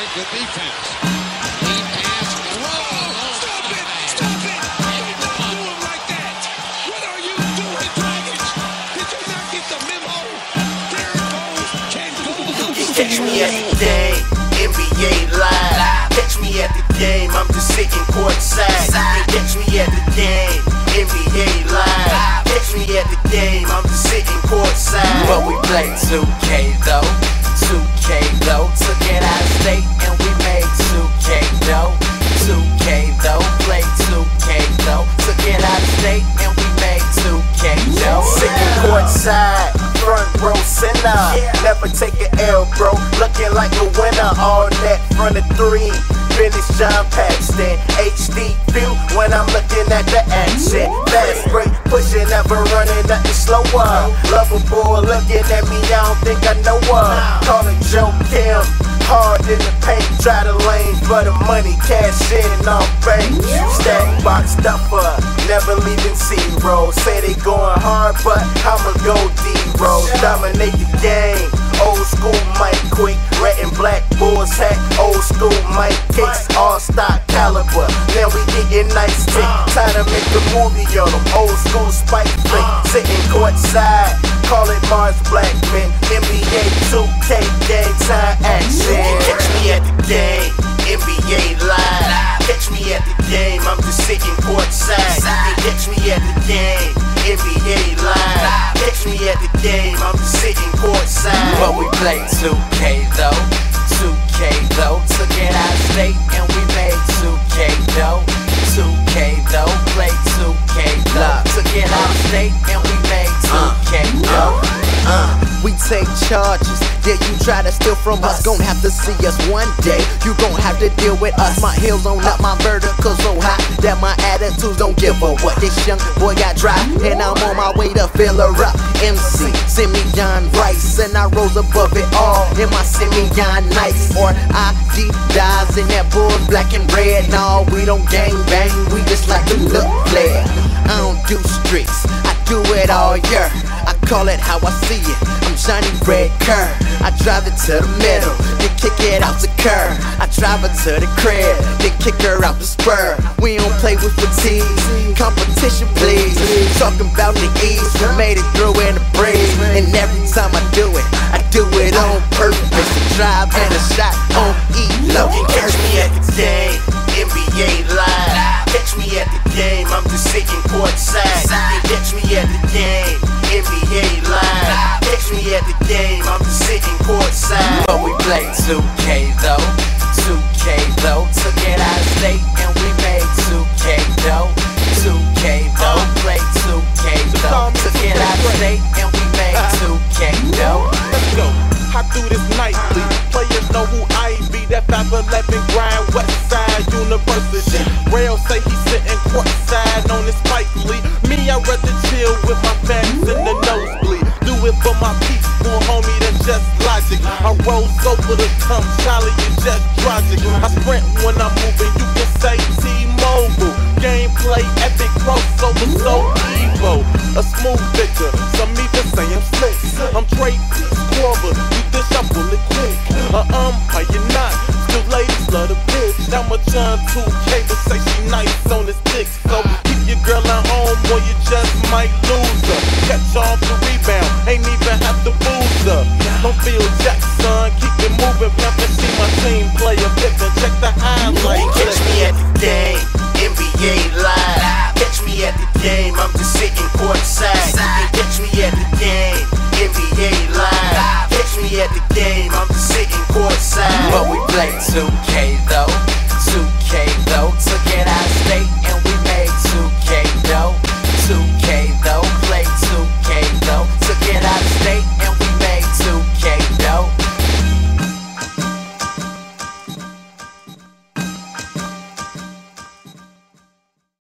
good defense. Deep pass. Whoa! Stop it! Stop it! You don't do him like that! What are you doing, Dragic? Did you not get the memo? Derrick can go. You can catch me at the game, NBA Live. Catch me at the game, I'm just sitting courtside. You can catch me at the game, NBA Live. Catch me at the game, I'm just sitting courtside. But we play 2K though, 2K though. Took it out of state and we made 2K though, 2K though. Play 2K though. Took it out of state and we made 2K though. Sitting courtside, front row center. Never take an L, bro. Looking like a winner. All net front of three. Finish John Paxton. HD view when I'm looking at the action. Fast break, pushing, never running, nothing slower. Lovable looking at me, I don't think I know her. Call it Joe Kim. Hard in the paint, try the lane for the money, cash in off bank. Stack box stuffer, never leaving zero. Say they going hard, but I'ma go D-roll. Dominate the game, old school Mike quick. Red and black Bulls hat, old school Mike kicks. All stock caliber, now we getting nice tick. Time to make a movie on them, old school Spike flick. Sitting courtside, call it Mars Blackman. NBA 2K game time action. You can catch me at the game, NBA Live. Catch me at the game, I'm just sitting courtside. You can catch me at the game, NBA Live. Catch me at the game, I'm just sitting courtside. But we play 2K though, 2K though. Took it out of state and we made 2K though, 2K though. Play 2K though. Took it out of state and we made 2K though. We take charges, yeah, you try to steal from us, gon' have to see us one day. You gon' have to deal with us. My heels on up, my vertical so high that my attitudes don't give a what. This young boy got dry, and I'm on my way to fill her up. MC, Simeon Rice, and I rose above it all in my Simeon Nights. Or Adidas in that Bulls black and red. No, we don't gang bang, we just like to look flair. I don't do streets, I do it all year. I call it how I see it, I'm shiny red curve. I drive it to the middle, then kick it out the curve. I drive her to the crib, then kick her out the spur. We don't play with fatigue, competition please. Talking about the ease, we made it through in the breeze. And every time I do it on purpose. A drive and a shot on E-Low. You can catch me at the game, NBA Live. Catch me at the game, I'm just sitting courtside. You can catch me at the game, NBA Live. Catch me at the game, I'm just sitting courtside. But we play 2K though, 2K though. Took it out of state and we made 2K though, 2K though. Play 2K though. Took it out of state and we made 2K though. Let's go, I do this nightly. Players know who I be, that 5'11" grind, Westside University. Rail say he's sitting courtside on his Spike Lee. Me, I'd rather chill with my fans in the nosebleed. Do it for my people, homie, that's just logic. I rose over the come, Charlie, you just tragic. I sprint when I'm moving, you can say T-Mobile. Gameplay, epic crossover, so evil. A smooth figure, some even say I'm slick. I'm Trey Peace Corver, you dish, I pull it quick. How you not? Still ladies love the bitch. Now my John 2K, but say she nice on his dick. So keep your girl at home or you just might lose her. Catch off the rebound, ain't even have to booze her. Don't feel